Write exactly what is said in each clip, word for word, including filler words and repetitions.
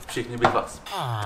Všichni bych vás.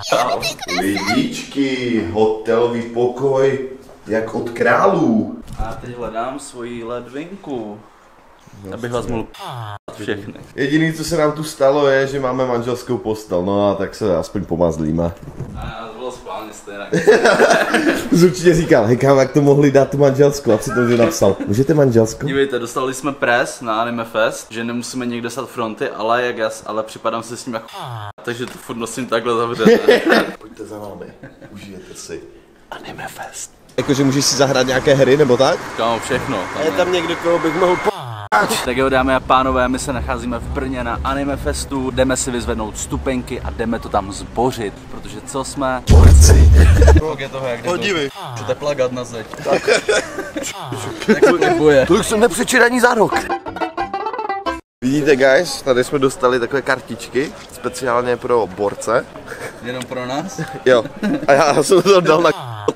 Lidičky, hotelový pokoj, jak od králů. A teď hledám svoji ledvinku, abych vás mohl všechny. Jediné, co se nám tu stalo, je, že máme manželskou postel, no a tak se aspoň pomazlíme. A to bylo správně stejně. Jsi určitě říkal, hej kámo, jak to mohli dát tu manželskou, a přitom že napsal, můžete manželskou? Dívejte, dostali jsme pres na Anime Fest, že nemusíme někde stát fronty, ale jak jas, ale připadám se s ním jako takže to furt nosím takhle zavřené. Pojďte za námi, užijete si Anime Fest. Jakože můžeš si zahrát nějaké hry nebo tak? Kámo, všechno. Je tam někdo, koho bych mohl po... Tak jo, dámy a pánové, my se nacházíme v Brně na Anime Festu, jdeme si vyzvednout stupenky a jdeme to tam zbořit, protože co jsme? Borci. Jak je toho, jak Podívej. Co to je plagát na zeď? Tak. Jak boje. To už jsem nepřečet ani za rok. Vidíte guys, tady jsme dostali takové kartičky, speciálně pro borce. Jenom pro nás? Jo, a já jsem to dal na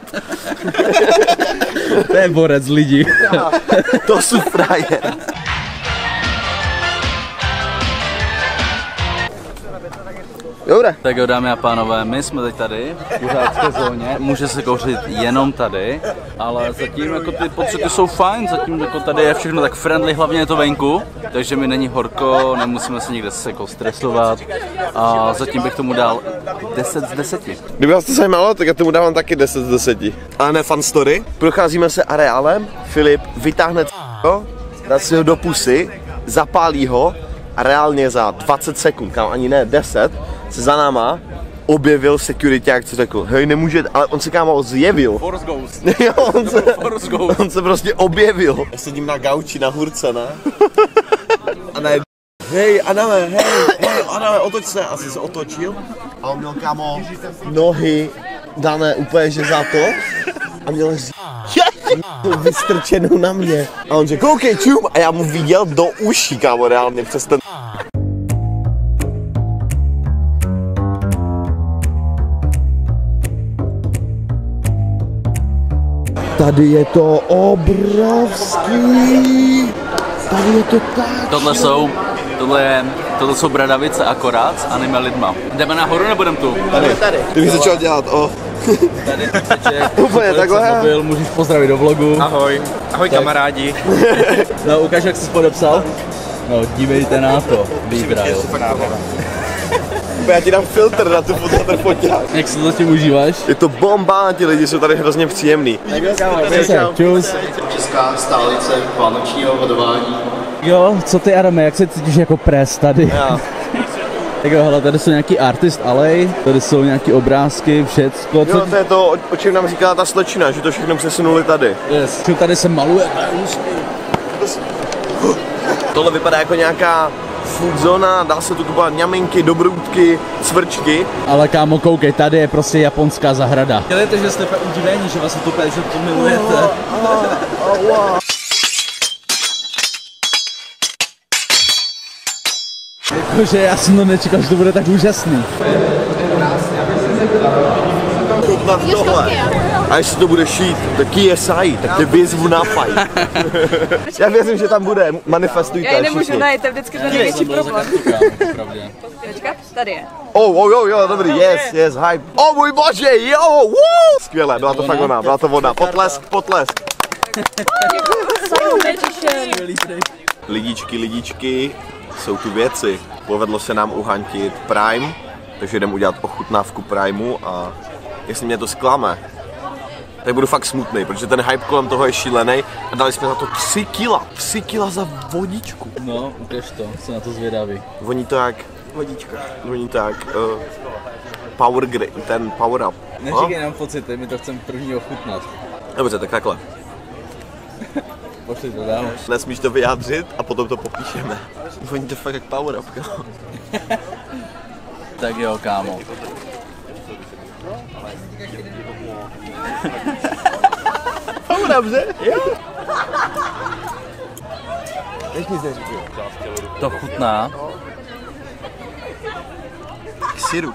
To je borec lidí. To jsou frajer. Dobré. Tak jo, dámy a pánové, my jsme teď tady v kuřácké zóně, může se kouřit jenom tady, ale zatím jako ty pocity jsou fajn, zatím jako tady je všechno tak friendly, hlavně je to venku, takže mi není horko, nemusíme se někde se jako stresovat a zatím bych tomu dal deset z deseti. Kdyby vás to zajímalo, tak já tomu dávám taky deset z deseti. Ale ne fun story. Procházíme se areálem, Filip vytáhne c***o, dá si ho do pusy, zapálí ho a reálně za dvacet sekund, kam ani ne deset, se za náma objevil security, jak co řekl, hej, nemůžete, ale on se kámo zjevil. Force Ghost. Jo, on se, Force Ghost. on se prostě objevil. Já sedím na gauči na hůrce, ne? A ne, hej, Aname, hej, hej, Aname, otoč se. A jsem se otočil a on měl kámo nohy dané úplně, že za to. A měl vystrčenou na mě. A on řekl, koukej, čum. A já mu viděl do uší, kámo, reálně přes ten... Tady je to obrovský. Tady je to tak. Tohle jsou, tohle je, tohle jsou bradavice akorát s anime lidma. Jdeme nahoru nebo jdem tu? Tady, tady. Ty bys začal dělat, o. Tady, typeček, úplně takhle. Mobil, můžeš pozdravit do vlogu. Ahoj, ahoj tak. Kamarádi. No, ukáž, jak jsi podepsal. No, dívejte na to, výbrajl. Já ti dám filtr na tu foťák. Jak se to tím užíváš? Je to bomba, ti lidi jsou tady hrozně příjemný. Čus. Česká stálice vánočního hodování. Jo, co ty Adame, jak se cítíš jako pres tady? Já. Tak jo, hele, tady jsou nějaký artist alley, tady jsou nějaký obrázky, všecko. Jo, to je to, o čem nám říkala ta slečna, že to všechno přesunuli tady. Yes. Tady se maluje. Tohle vypadá jako nějaká food zona, dá se tu kupovat ňaminky, dobrůdky, cvrčky. Ale kámo, koukej, tady je prostě japonská zahrada. Dělejte, že jste udivení, že vás to úplně, že to milujete. Oh, oh, wow. Jakože já jsem to nečekal, že to bude tak úžasný. Chutnat tohle. A jestli to bude šít, tak K S I, tak tě vyzvu na fight. Já věřím, že tam bude, manifestujte. Já ji nemůžu najít, to je vždycky ten největší problém. Počkat, tady je. Oh, oh, oh, jo, dobrý, yes, yes, hype. Oh můj bože, jo, woo! Skvěle, byla to fakt ona, byla to ona. Potlesk, potlesk. Lidičky, lidičky, jsou tu věci. Povedlo se nám uhantit Prime, takže jdem udělat ochutnávku Primeu a jestli mě to zklame, tak budu fakt smutný, protože ten hype kolem toho je šílený a dali jsme na to tři kila. tři kila za vodičku. No, ukaž to, jsem na to zvědavý. Voní to jak vodička. Voní to jak uh, power grade, ten power up. Neříkej nám pocity, my to chceme první ochutnat. Dobře, tak takhle. Pošli to dál. Nesmíš to vyjádřit a potom to popíšeme. Voní to fakt jak power up, jo. Tak jo, kámo. Power up, že? Jo. To chutná. Syrup.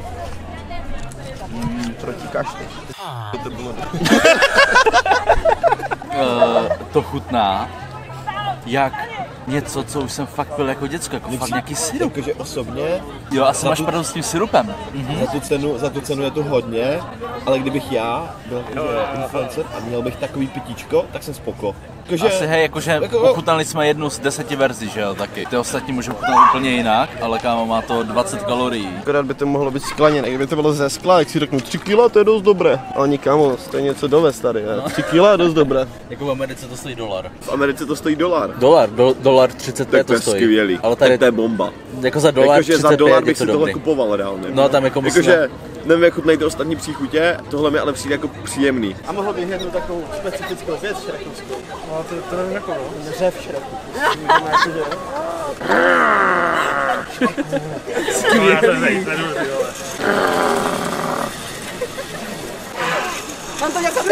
Mm, proti kašli. To bylo. uh, to chutná jak něco, co už jsem fakt pil jako děcko, jako fakt nějaký syrup. Jakože osobně, Jo, asi máš pravdu s tím syrupem. za tu cenu, za tu cenu je to hodně, ale kdybych já byl jakože influencer a měl bych takový pitíčko, tak jsem spoko. Jakože, Asi hej, jakože jako- ochutnali jsme jednu z deseti verzí, že jo, taky. Ty ostatní můžou ochutnat úplně jinak, ale kámo, má to dvacet kalorií. Akorát by to mohlo být skleněné, kdyby to bylo ze skla, jak si řeknu tři kila, to je dost dobré. Ale nikamo, to je něco dovez tady, ne? tři kila je dost dobré. Jako v Americe to stojí dolar. V Americe to stojí dolar. Dolar, do, dolar třicet pět to stojí. skvělý, Ale tady, tak to je bomba. jako za dolar Jakože za třicet pět dolar je bych to si tohle dobrý. kupoval reálně. No, tam jako musíme- Jakože, nevím, jak chutnají ty ostatní příchutě, tohle mi ale přijde jako příjemný. A mohl bych jednu takovou specifickou věc šrekovskou. No, to, to nevím jako, no. Řev šreku. Já to nejdu, ty vole. Mám to nějaká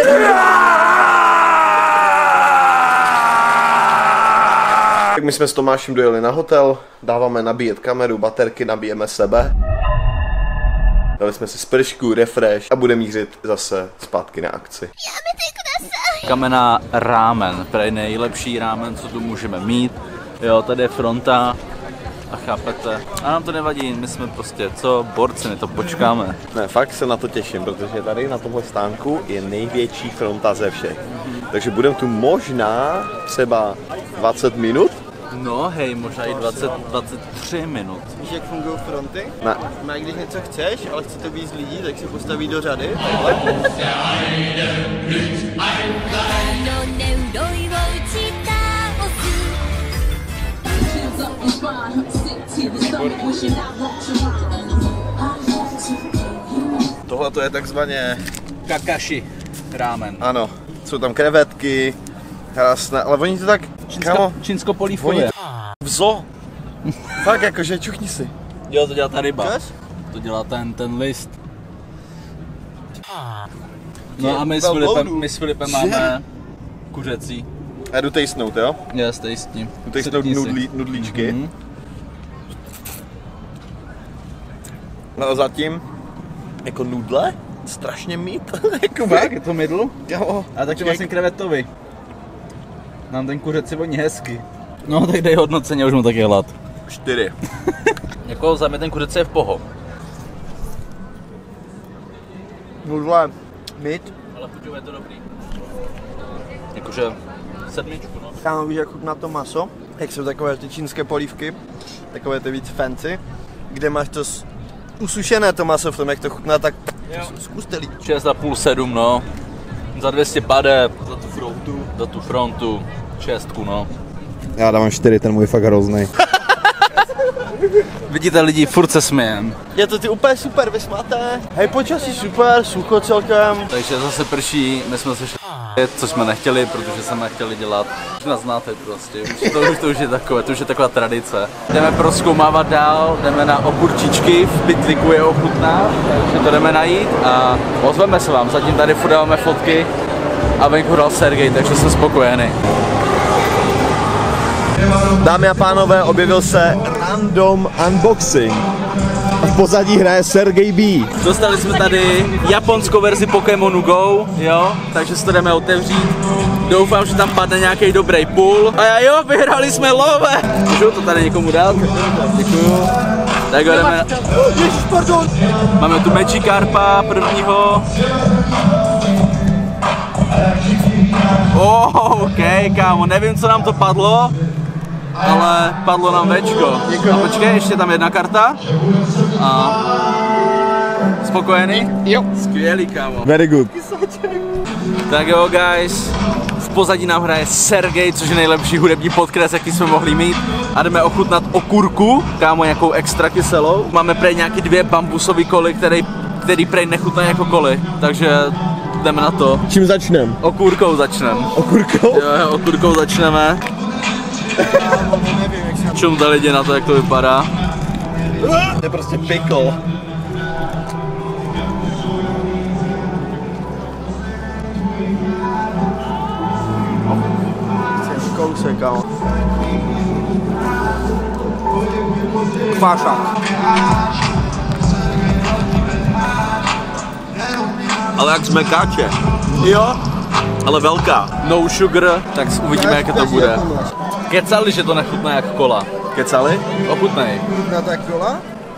Tak my jsme s Tomášem dojeli na hotel, dáváme nabíjet kameru, baterky, nabíjeme sebe. Dali jsme si spršku, refresh a budeme mířit zase zpátky na akci. Kamená rámen, prej nejlepší rámen, co tu můžeme mít. Jo, tady je fronta a chápete. A nám to nevadí, my jsme prostě, co, borci, my to počkáme. Ne, fakt se na to těším, protože tady na tomhle stánku je největší fronta ze všech. Takže budeme tu možná třeba dvacet minut. No hej, možná i dvacet, dvacet tři minut. Víš, jak fungují fronty? Ne. Má, když něco chceš, ale chce to víc lidí, tak se postaví do řady. Tohle to je takzvaně, Kakashi rámen. ano, jsou tam krevetky, krásné, ale oni to tak, kámo, Čínsko polívkově. vzo. Fakt jakože čuchni si. Jo, to dělá ta ryba. Čas? To dělá ten, ten list. No a my s Filipem, my s Filipem máme kuřecí. Já jdu tejstnout, jo? Já jste jistí. Jdu tejstnout nudlí, nudlíčky. Mhm. No a zatím, jako nudle, strašně mít, jako Tak, je to mydl? Jo, A taky vlastně krevetovi. Nám ten kuřecí voní hezky. No tak dej hodnocení, už mu taky hlad. čtyři. Jako za mě ten kuřecí je v poho. Nudle, mít. Ale chuťové je to dobrý. Jakože sedmičku, no. Kámo, víš, jak chutná to maso? Jak jsou takové ty čínské polívky, takové ty víc fancy, kde máš to s- usušené to maso v tom, jak to chutná, tak zkuste lidi. šest a půl, sedm, no. Za dvě stě pade, za tu frontu, za tu frontu, šestku, no. Já dávám čtyři, ten můj fakt hrozný. Vidíte lidi, furt se smějem. Je to ty úplně super, vy máte. Hej, počasí super, sucho celkem. Takže zase prší, my jsme se šli, což jsme nechtěli, protože jsme nechtěli dělat. Už nás znáte prostě, už to, už to už je takové, to už je taková tradice. Jdeme prozkoumávat dál, jdeme na okurčičky, v Pytliku je ochutná, takže to jdeme najít a ozveme se vám. Zatím tady furt dáváme fotky a venku dal Sergej, takže jsem spokojený. Dámy a pánové, objevil se random unboxing. A v pozadí hraje Sergej B. Dostali jsme tady japonskou verzi Pokémonu Go, jo, takže si to jdeme otevřít. Doufám, že tam padne nějaký dobrý půl. A jo, vyhrali jsme love! Můžu to tady někomu dát? Děkuju. Tak ho jdeme. Ježiš, pardon. Máme tu Magikarpa prvního. Oh, ok, kámo, nevím, co nám to padlo, ale padlo nám Včko. A počkej, ještě tam jedna karta. A... Spokojený? Jo. Skvělý, kámo. Very good. Tak jo, guys. V pozadí nám hraje Sergej, což je nejlepší hudební podkres, jaký jsme mohli mít. A jdeme ochutnat okurku, kámo, nějakou extra kyselou. Máme prej nějaký dvě bambusový koly, který, který prej nechutná jako koly. Takže jdeme na to. Čím začnem? Okurkou začneme. Okurkou? Jo, jo, okurkou začneme. Čumte lidi na to, jak to vypadá. To je prostě pickle. Kousek, kámo. Kvášák. Ale jak z mekáče. Jo? Ale velká. No sugar, tak uvidíme, jak to bude. kecali, že to nechutná jak kola. Kecali? Ochutnej. Na tak kola?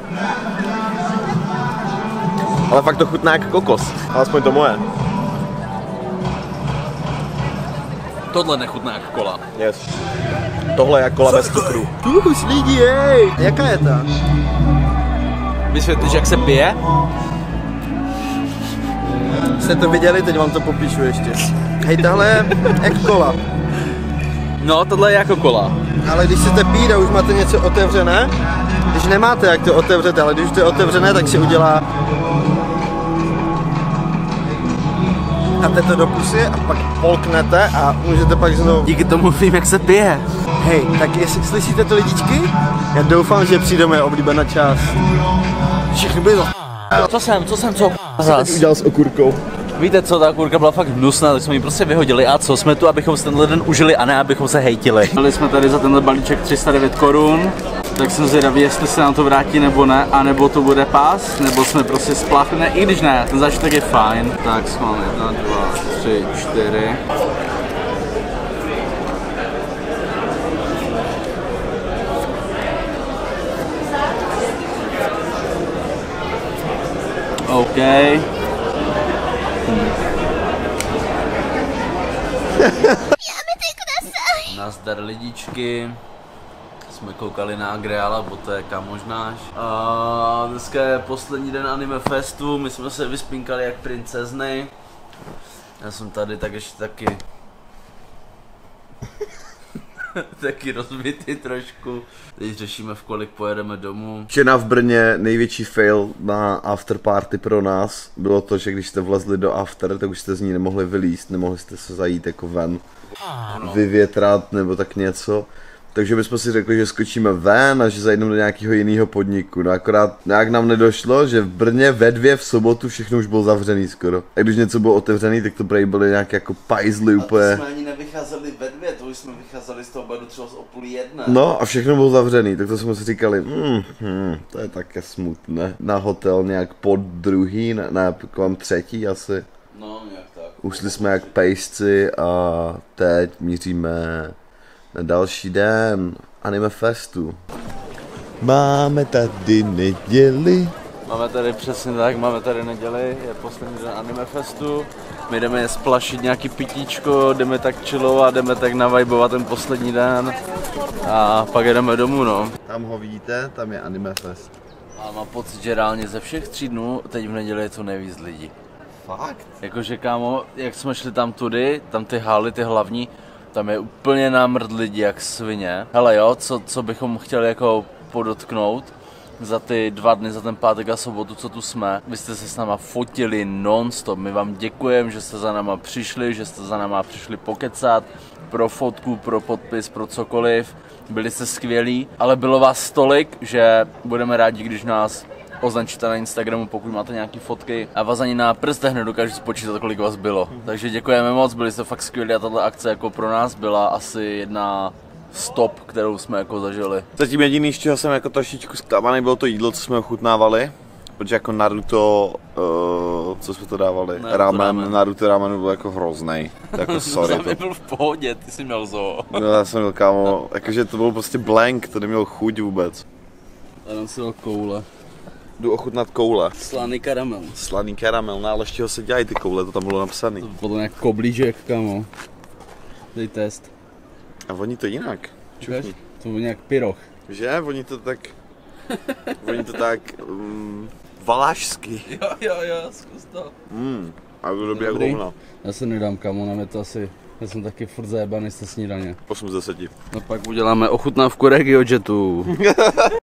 Ale fakt to chutná jak kokos. Alespoň to moje. Tohle nechutná jak kola. Yes. Tohle je kola bez cukru. Tu slídí, hej! Jaká je ta? Vysvětlíš, jak se pije? Jste to viděli, teď vám to popíšu ještě. Hej, tahle je jak kola. No, tohle je jako kola. Ale když chcete pít a už máte něco otevřené, když nemáte, jak to otevřete, ale když to je otevřené, tak si udělá... Dáte to do pusy a pak polknete a můžete pak znovu... Díky tomu vím, jak se pije. Hej, tak jestli slyšíte to lidičky? Já doufám, že přijde moje oblíbená část. Všechny byly za... Co jsem, co jsem, co? Udělal s okurkou. Víte co, ta kurka byla fakt hnusná, tak jsme ji prostě vyhodili a co, jsme tu, abychom si tenhle den užili a ne, abychom se hejtili. Dali jsme tady za tenhle balíček tři sta devět korun, tak jsem zvědavý, jestli se nám to vrátí nebo ne, anebo to bude pás, nebo jsme prostě spláchli, ne, i když ne, ten zážitek je fajn. Tak schválně, jedna, dva, tři, čtyři. OK. Nazdar lidičky. Jsme koukali na Agreala, bo to je kamož náš. A dneska je poslední den Anime Festu, my jsme se vyspinkali jak princezny. Já jsem tady tak ještě taky... taky rozbitý trošku. Teď řešíme, v kolik pojedeme domů. Včera v Brně největší fail na afterparty pro nás bylo to, že když jste vlezli do after, tak už jste z ní nemohli vylízt, nemohli jste se zajít jako ven, vyvětrat nebo tak něco. Takže bychom si řekli, že skočíme ven a že zajdeme do nějakého jiného podniku. No akorát nějak nám nedošlo, že v Brně ve dvě v sobotu všechno už bylo zavřený skoro. A když něco bylo otevřený, tak to prej byly nějaké jako pajzly úplně. A to jsme ani nevycházeli ve dvě, to už jsme vycházeli z toho baru třeba z o půl jedné. No a všechno bylo zavřený, tak to jsme si říkali, hmm, hmm, to je také smutné. Na hotel nějak pod druhý, ne, ne kolem třetí asi. No, nějak tak. Ušli jsme jak pejsci a teď míříme na další den Anime Festu. Máme tady neděli. Máme tady přesně tak, máme tady neděli, je poslední den Anime Festu. My jdeme splašit nějaký pitíčko, jdeme tak chillovat, jdeme tak navibovat ten poslední den. A pak jdeme domů, no. Tam ho vidíte, tam je Anime Fest. A mám pocit, že reálně ze všech tří dnů teď v neděli je to nejvíc lidí. Fakt? Jakože kámo, jak jsme šli tam tudy, tam ty haly, ty hlavní, tam je úplně námrt lidí jak svině. Hele jo, co, co bychom chtěli jako podotknout za ty dva dny, za ten pátek a sobotu, co tu jsme. Vy jste se s náma fotili non-stop, my vám děkujeme, že jste za náma přišli, že jste za náma přišli pokecat, pro fotku, pro podpis, pro cokoliv. Byli jste skvělí, ale bylo vás tolik, že budeme rádi, když nás označíte na Instagramu, pokud máte nějaké fotky a vás ani na prstech nedokážu spočítat, kolik vás bylo. Takže děkujeme moc, byli jste fakt skvělí a tato akce jako pro nás byla asi jedna stop, kterou jsme jako zažili. Zatím jediný, z čeho jsem jako trošičku zklamaný, bylo to jídlo, co jsme ochutnávali. Protože jako Naruto, uh, co jsme to dávali, Naruto ramen, ramen. Naruto ramen byl jako hroznej. To jako sorry. To byl v pohodě, ty jsi měl zoo. No, já jsem měl kámo, jakože to byl prostě blank, to neměl chuť vůbec. A tam si dal koule. Jdu ochutnat koule. Slaný karamel. Slaný karamel, no ale z čeho se dělají ty koule, to tam bylo napsané. To podle nějak koblížek, kamo. Dej test. A voní to jinak. Čukáš? To byl nějak pyroch. Že? Voní to tak... voní to tak... Um, valašsky. Jo, jo, jo, zkus to. Mm, a to dobrý jak Dobrý. hovna. Já se nedám, kamo, nám je to asi... Já jsem taky furt zajebaný z té snídaně. osm z deseti. No pak uděláme ochutnávku RegioJetu.